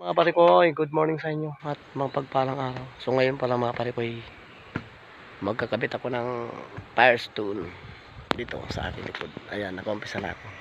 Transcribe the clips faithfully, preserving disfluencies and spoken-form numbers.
Mga pare ko, good morning sa inyo at mapagpalang araw. So ngayon pala mga pare ko, magkakabit ako ng Firestone dito sa aking likod. Ayan, nag-umpisa na ako.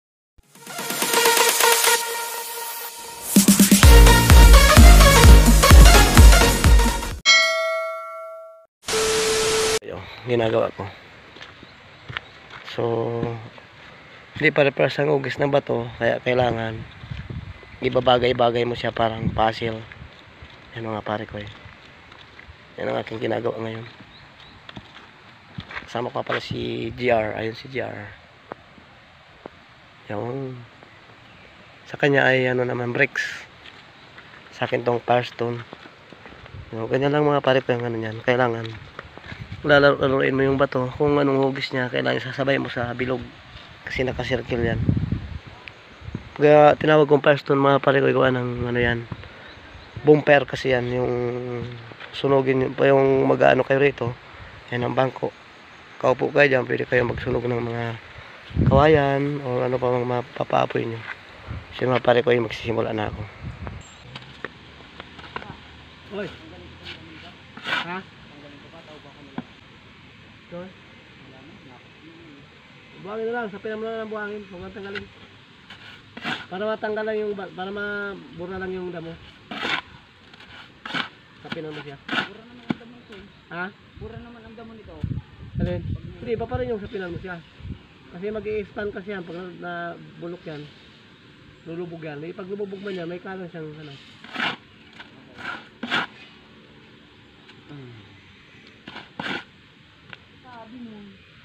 Ayun, ginagawa ko. So hindi pare-pares ang ugis ng bato, kaya kailangan ibabagay-bagay mo siya parang puzzle. Yan mga pare ko, yan ang aking ginagawa ngayon. Kasama ko pala si G R. Ayun si G R. Yung sa kanya ay ano naman, bricks. Sa akin tong Firestone. Yung ganyan lang mga pare ko yung ano yan. Kailangan lalaro-laruin mo yung bato. Kung anong hugis niya, kailangan sasabay mo sa bilog. Kasi nakasirkel yan. Kaya tinawag kong Firestone mga pare ko, gawa ng ano yan, bumper kasi yan. Yung sunugin pa yung mag-ano kayo rito. Yan ang bangko. Kaupo kayo dyan, pwede kayo magsunog ng mga kawayan o ano pa mga mapapaapoy nyo. So mga pare ko, yung magsisimula na ako. Oy. Ha? Doon? Buhangin na lang, sapin mo na lang buhangin. Huwag ang tanggalin. Para matanggal lang yung, para mabura lang yung damo. Sapin mo siya. Pura naman ang damo nito. Ha? Pura naman ang damo nito. Alin? Hindi, iba pa rin yung sapinan mo siya. Kasi mag-i-expand kasi yan. Pag nabulok yan, lulubog yan. Pag lumubog man yan, may kalang siyang ano. Sabi mo.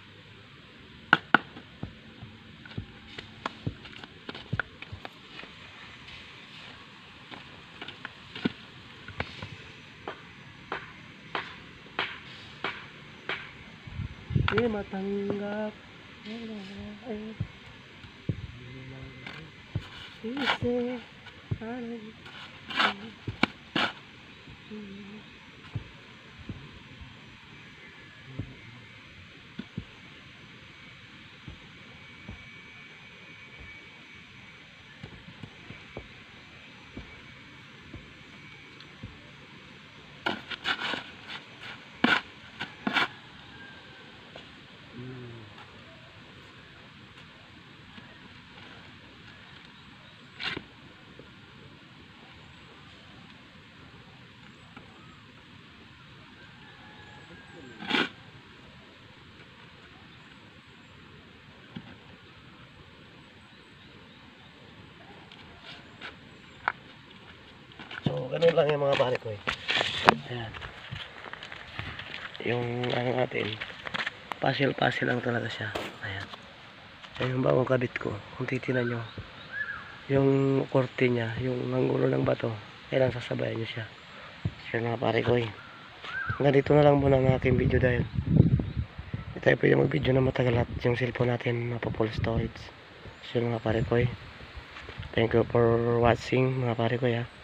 Di matanggap ay isi ay so ganun lang yung mga pare ko eh. Ayan. Yung ano natin, puzzle puzzle lang talaga siya. Ayan. Ayan yung bagong kabit ko. Kung titinan nyo, yung korte niya, yung anggulo ng bato, kailangan sasabayan nyo siya. So mga pare ko eh, hanggang dito na lang muna ang aking video dahil hindi tayo pwede mag video na matagal at yung cellphone natin mapa-full storage. So mga pare ko eh, thank you for watching mga pare ko ya.